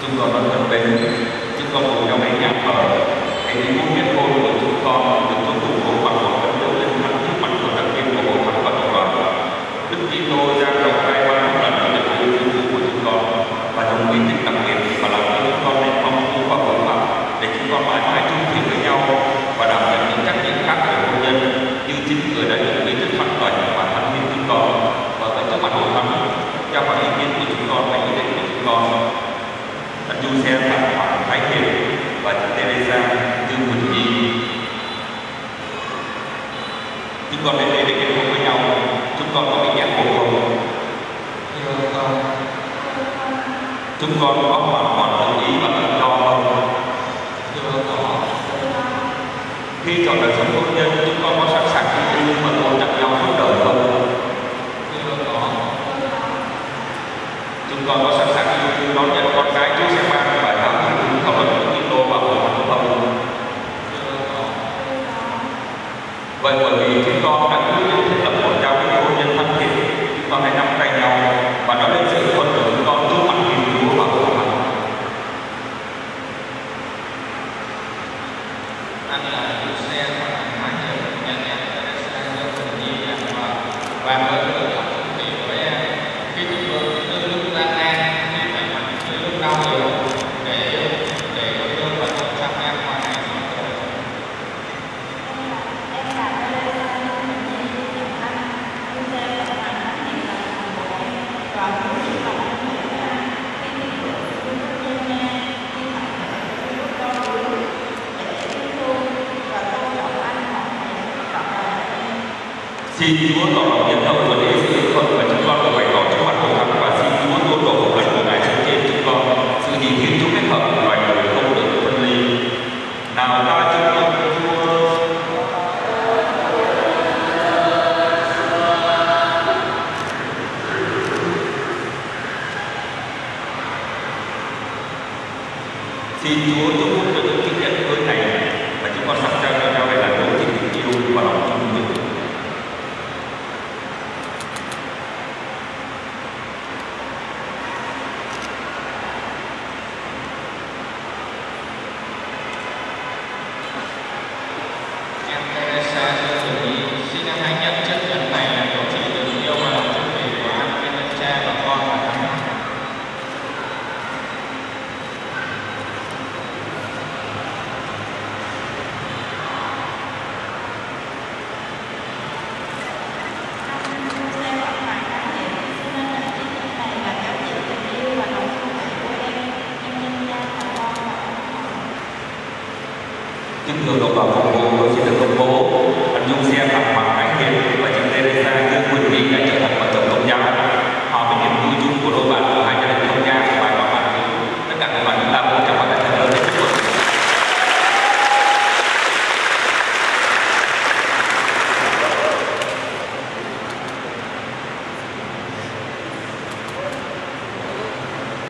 Chúng con rất thân mến, chúng con cùng nhau nghe nhạc thờ hãy đi muốn kết hôn của chúng con được tuân thủ hôn bằng một vấn đấu linh thánh trước mặt của đặc viên của hội thánh và cộng đoàn. Đức Kitô ra rộng hai ba lần ở lịch sử cứu của chúng con và đồng ý tính đặc biệt và làm cho chúng con nên phong phú và vững vàng để chúng con mãi mãi chung thủy với nhau và đảm nhận những trách nhiệm khác về hôn nhân như chính người đã được ý thức phản toàn và thánh hiến chúng con và ở trước mặt hội thánh cho mọi ý kiến của chúng con và ý định của chúng con. Anh Du Xe tặng Hoàng Thái Hiền và chị Teresa Dương Quỳnh Nhi. Chúng con đến đây để kết hôn với nhau. Chúng con có bị giác ngộ không? Chúng con có hoàn toàn đồng ý và tự do không? Khi chọn đời sống hôn nhân, chúng con có sẵn sàng hy sinh và tôn trọng nhau suốt đời không? Chúng con có sẵn sàng yêu thương đón nhận con cái Chúa sẽ ban và giáo huấn đúng theo luật của Kitô và hội thánh không? Vậy bởi vì chúng con đã quyết định thiết lập một giao ước hôn nhân thân thiết, chúng con hãy nắm tay nhau và nói lên sự hôn của chúng con trước mặt Thiên Chúa và hội thánh. Anh là Giuse và Thái Hiền, nhà nhạc Teresa Dương Quỳnh Nhi và mời người học thì với khi chúng tôi từ lúc gian nan thì phải mạnh từ lúc đau nhiều để tôi và tôi chăm em ngoài này sống tốt. Em là Teresa Dương Quỳnh Nhi, chồng anh Giuse và Hoàng Thái Hiền là chồng của em và muốn hy vọng anh hiểu ra khi tin tưởng hôn nhân nha, nhưng phải từ lúc đau đớn để yêu thương và tôn trọng anh mọi ngày trọn đời em. Xin Chúa tỏ lòng nhân hậu và để sự thuận và chúng con được bày tỏ trước mặt hội thánh và xin Chúa tôn độ một lần của Ngài sống trên chúng con sự nhìn thiên Chúa kết hợp loài người không được phân ly. Nào ta chúng con Chúa. Xin Chúa chúc phúc cho những kinh nghiệm cưới này và chúng con sẵn sàng cho nhau để làm dấu chỉ tình yêu và lòng trung thực. Em Teresa Dương Quỳnh Nhi xin em hãy nhận chiếc nhẫn này là dấu chỉ tình yêu và lòng trung thủy của anh bên anh cha và con và thánh. Anh Giuse và Hoàng Thái Hiền xin anh nhận chiếc nhẫn này là dấu chỉ tình yêu và lòng trung thủy của em nhân cha và con và thánh. Kính thưa đồng bào phục vụ, tôi xin được công bố